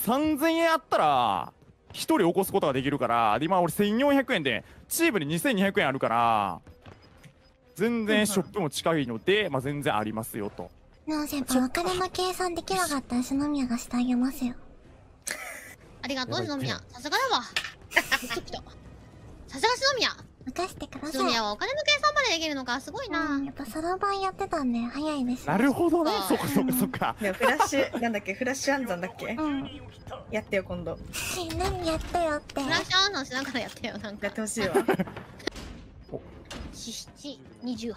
3000円あったら1人起こすことができるから、で今俺1400円でチームに2200円あるから、全然ショップも近いので、まあ全然ありますよと。 なあ先輩、お金の計算できなかったら篠宮がしてあげますよ。 ありがとう篠宮、さすがだわ。さすが篠宮。 任してください。 篠宮はお金の計算までできるのか、すごいな。 やっぱそろばんやってたんで早いです。 なるほどね、そっかそっかそっか。 フラッシュなんだっけ、フラッシュ暗算だっけ。やってよ今度。 何やってよって。 フラッシュ暗算しながらやってよ、なんか。 やってほしいわ。 2728。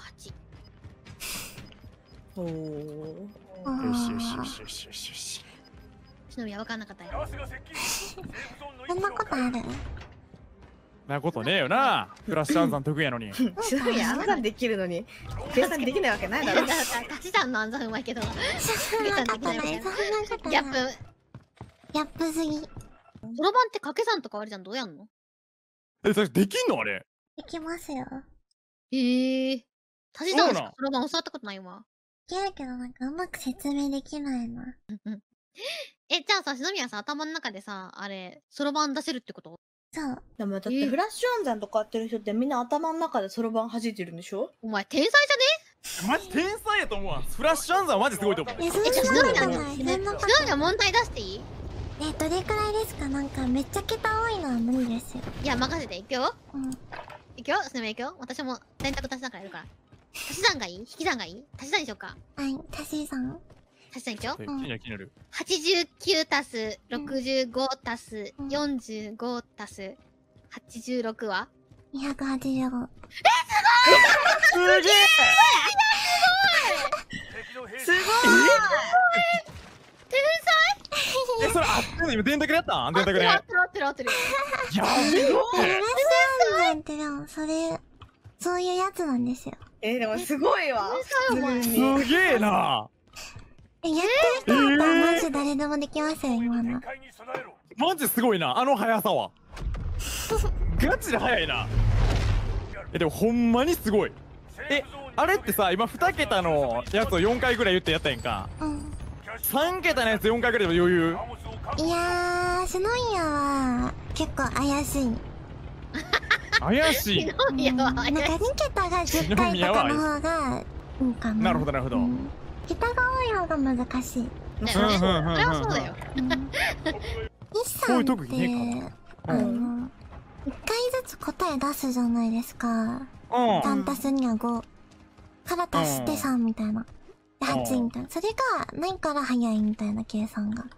おお。 よしよしよしよしよしよし。 篠宮分かんなかったよ。 そんなことある？ なことねえよな。フラッシュ暗算得意やのに。 篠宮暗算でききるのに計算できないわけないだろ。 足し算の暗算うまいけど。 そんなことない、そんなことない。 ギャップ。 ギャップすぎ。 そろばんって掛け算とかあるじゃん、どうやんの？ それできんのあれ？ できますよ。 足し算しかそろばん教わったことないわ。 いけるけどなんかうまく説明できないな。 じゃあさ、篠宮さ、頭の中でさ、あれ、そろばん出せるってこと？ そう。 でもだってフラッシュ暗算とかやってる人ってみんな頭の中でそろばん弾いてるんでしょ。 お前天才じゃね？ マジ天才やと思うわ。フラッシュ暗算はマジすごいと思う。 そんなことない。 篠宮問題出していい？ どれくらいですか？なんかめっちゃ桁多いのは無理ですよ。 いや、任せて、いくよ。 うん。 いくよ、篠宮いくよ。私も選択足し算からやるから。足し算がいい？引き算がいい？足し算にしようか。 はい、足し算。 足し算いくよ。 気になる気になる。 89足す65足す45足す86は 285。 すげえ。 すごい。 天才？ それ合ってんの？今電卓でやったん？電卓で。 合ってる。 やべえ。 フラッシュ暗算ってでもそういうやつなんですよ。 でもすごいわ。 すげえな。 やってる人だったらマジ誰でもできますよ今の。 マジすごいな、あの速さは。ガチで速いな。でもほんまにすごい。あれってさ、今2桁のやつを4回ぐらい言ってやったやんか。3桁のやつ4回ぐらいでも余裕。 いやー、篠宮は結構怪しい。 怪しい。 篠宮は怪しい。 なんか2桁が10回とかの方がいいかな。 なるほどなるほど。 桁が多い方が難しい。 それはそうだよ。 一さんって1回ずつ答え出すじゃないですか。3足す2は5から足して3みたいな。で8みたいな。それがないから早いみたいな計算が。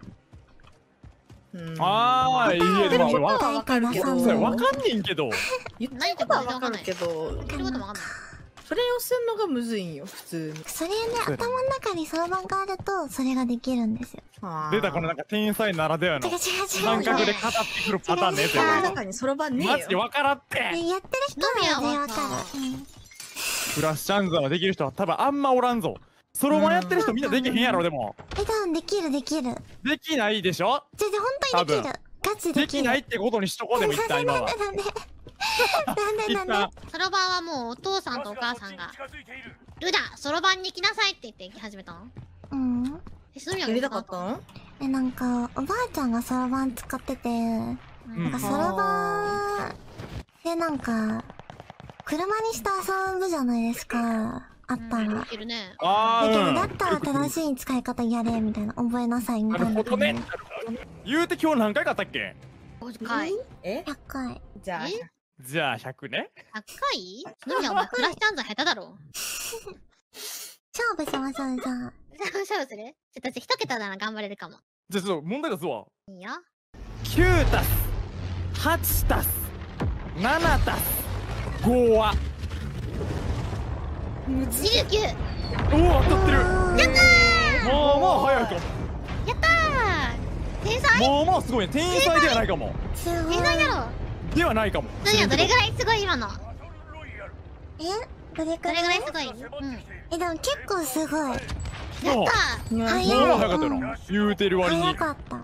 ああ、いやでもわかるけど。 わかんねんけど。 言ってることはわかるけど。 言ってることもわかんない。 それをすんのがむずいんよ普通に。 それね、頭の中にそろばんがあるとそれができるんですよ。 出たこのなんか天才ならではの感覚で語ってくるパターンのやつやな。中にそろばんねえよ。 マジでわからって。 やってる人はねわかる。 フラッシュ暗算はできる人は多分あんまおらんぞ。そろばんやってる人みんなできへんやろ。でも多分できる。できないでしょ。 じゃあ本当にできる。ガチでできないってことにしとこう。でも一旦今はなんでそろばんはもうお父さんとお母さんがルダそろばんに来なさいって言って行き始めたの？ やりたかったの？ なんかおばあちゃんがそろばん使ってて、なんかそろばんでなんか車にして遊ぶじゃないですか。あったら。だけどだったら正しい使い方やれみたいな、覚えなさいみたいな。 なるほどね。言うて今日何回かあったっけ ？50回。 100回。 じゃあ 100ね。 100回？篠宮お前フラッシュ暗算下手だろ。 勝負しましょうじゃあ。 勝負する？私1桁なら頑張れるかも。 じゃあちょっと問題出すわ。 いいよ。 9足す8足す7足す5は 29。 おお当たってる。 やったー。 まあ早いかも。 やったー。天才？ まあすごいね。天才ではないかも。 天才だろ。 ではないかも。 どれぐらいすごい今の？ どれくらいすごい？ でも結構すごい。 やったー。 早い。 早かったな。言うてる割に。 早かった。